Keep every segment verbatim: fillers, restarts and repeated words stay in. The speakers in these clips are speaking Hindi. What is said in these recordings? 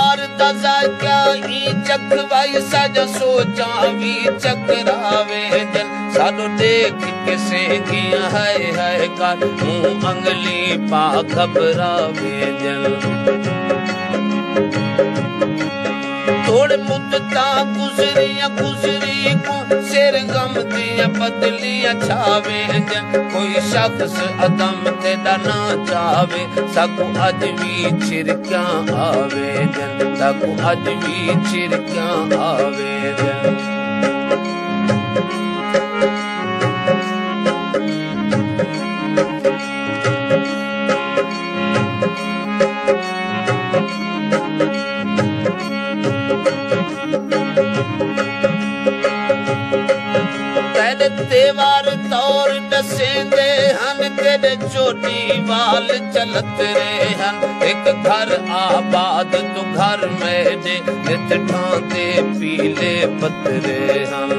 प्यार दा जायका ही चखवाई सज सोचा भी चकरावे जन सानू देख के सेंगिया हाय हाय कर मुंह अंगली पा घबरावे जन थोड़े मुद्दता गुजरिया गुजरी को सिर गम दिया बदलिया छावे जन कोई शख्स अदम तेरा ना चावे सकू अज भी छिरक्या आवे जन सकू अज भी छिरक्या आवे जन तेवार तौर दसेंदे हन तेरे चोटी वाल चलत रहे हन एक घर आबाद तो घर मेरे नित ठाते पीले पतरे हन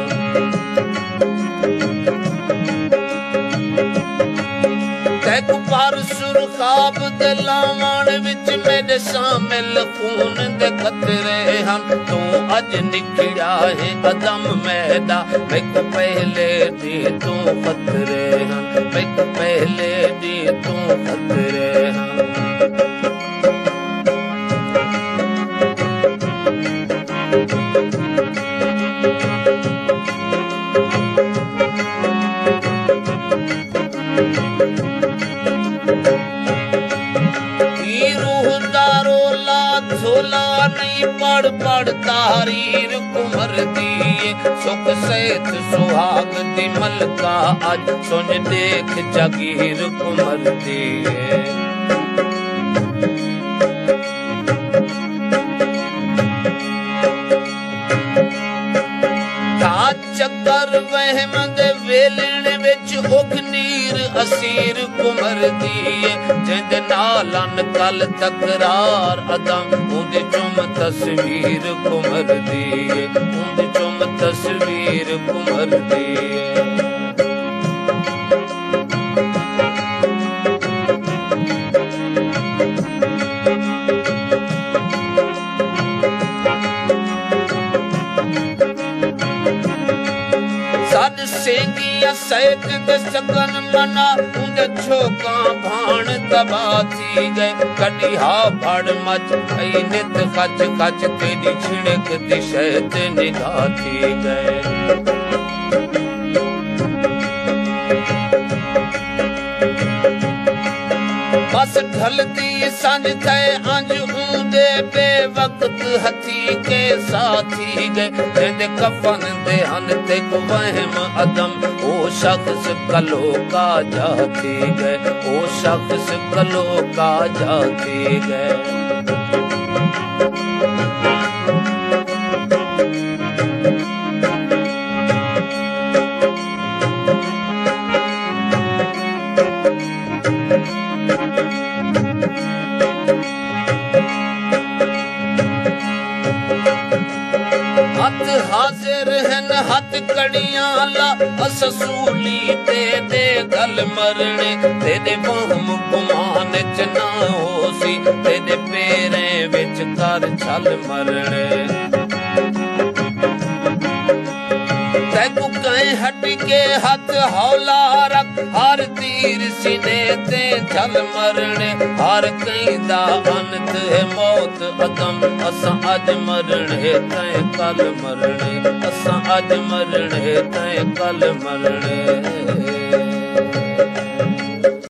तैक पर सुरखाब दे लावण विच मेरे शामिल खून दे खतरे हन तू अज निकलिया है अदम मैदा मैं पहले दी तू खतरे हन मैं पहले दी तू खतरे हन नहीं पढ़ पढ़ तारीर कुमर दिए सुख सहित सुहाग दी मलका आज सुन देख जागीर कुमर दिए चक्कर वहम दे वेलण विच उखनीर असीर कुमर दिए जिंद नालन कल तकरार अदम उंदी चुम तस्वीर कुमर दिए उंदी चुम तस्वीर कुमर दिए सेंगिया सैत दे सकन मना उंदे छोका भाण तबा थी गए कड़ी हा भड़ मच गई नित खच खच तेरी छिड़क दिशत निगाह थी गए बस ढलती संज थे अंज ऊंदे बेवक्त हथी के साथी गए जिंदे कफन दे हन ते को वहम अदम ओ शख्स कलो का जाती गए ओ शख्स कलो का जाती गए हाजिर हन हथ कड़ियां ला अससूली ते दे गल मरने तेरे वहम गुमान च ना होसी तेरे पैरें विच कर छल मरने तैकू कहीं हट के हाथ हौला रख हर तीर सीने ते छल मरने हर कहीं दा अंत है मौत अदम असा अज मरने तय कल मरने असा अज मरने तय कल मरने